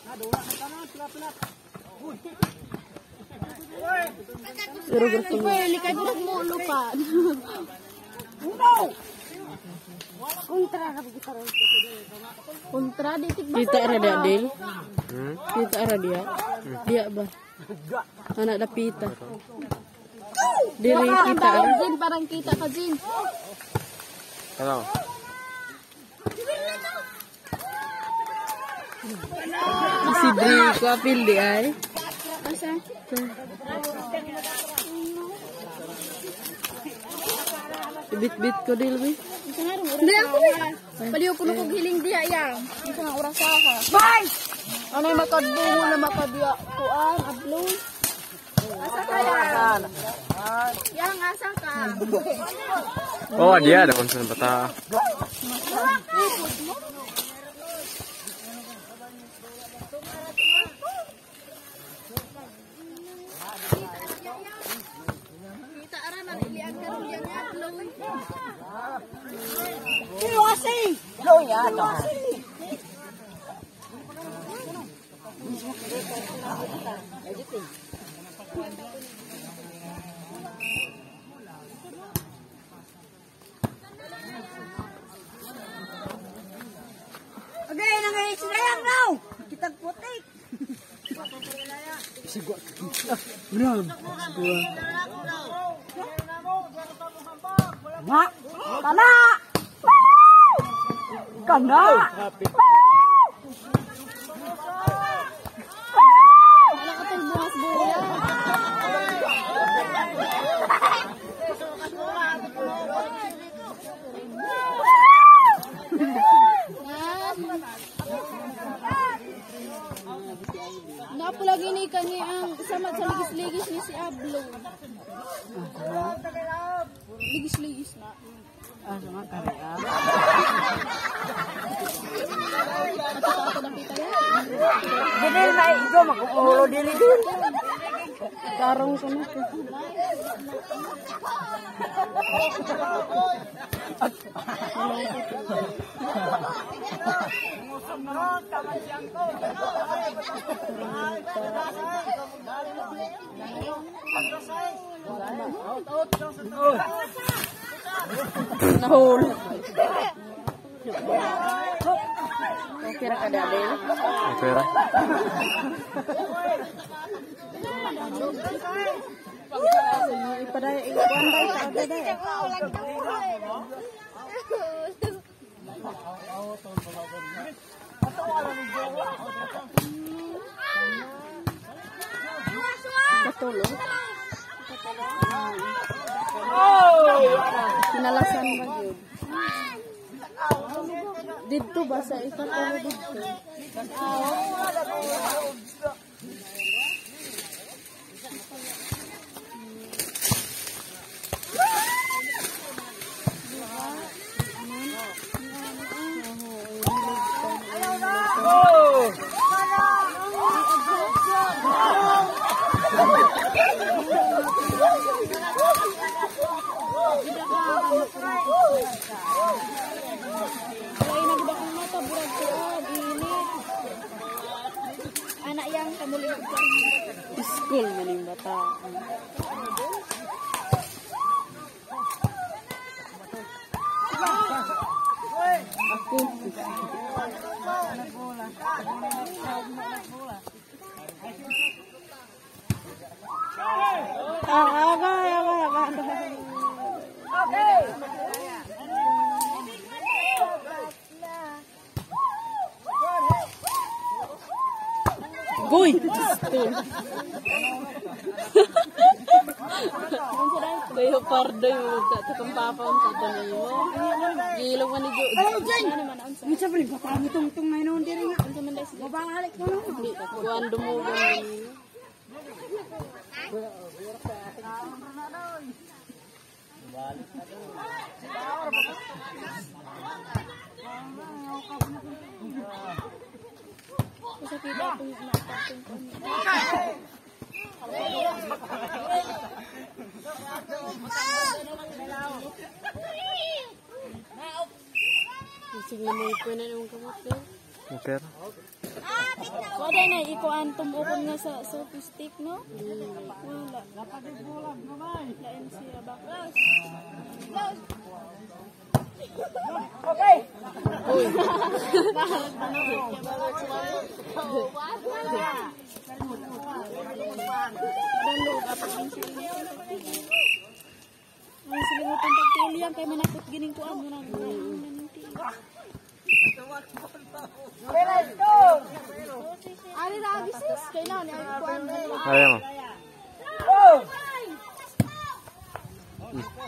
Likay durog mo lupa. Kontra di kita ada Adil. Kita ada dia. Dia ba? Anak dapita. Diri kita. Jin parang kita ka Jin. Hello. Si Dri ko apil di ay. Asa? Bit-bit ko Dilbi. Hindi ako paliw ko nung hiling diya yang. Isa nga oras ka. Bye! Ano yung makadungo na makadiya kuan, abloy? Asa ka yan? Yang asa ka? Oh, dia ada konsen bata. Kita aranan ilian karon yang abloy. Okay, nangayang now. Kita putik. Mak, kana. Kana. Wala ka tong buhas-buhas. Napo lagi ni kani ang sama sa ligis-ligis ni si Ablo. Ligis-ligis na. Sama karya. Ako napita yan. Dili na igo magulo dili. Tarong sana ko. Nahul. Kira kada Adil. Okay ra. Ipadaya ikuan dai kada dai. Betul loh. Kinalasan ba yun? Dito ba sa ikat ko dito? Anak yang kamu lihat School maning bata. Aku Goy! Kayo pardo yung tatapang papang tatapang mo. Gilong ka ni Jo. Ano dyan? Misa pa rin, patami tong na yun diri nga. Mabangalik mo no. Kuan dumugan. sa kita itong matapong kami. Sige mo ipon na nung kamot. Okay. Wala na ikuan tumukon nga sa selfie stick, no? Wala. Lain siya baklas. Okay. Ay, silimutan pagtili yan kay manakot gining kuan mo na. Let's go. Ari na abisis kailangan ni kuan. Ayan mo. Go.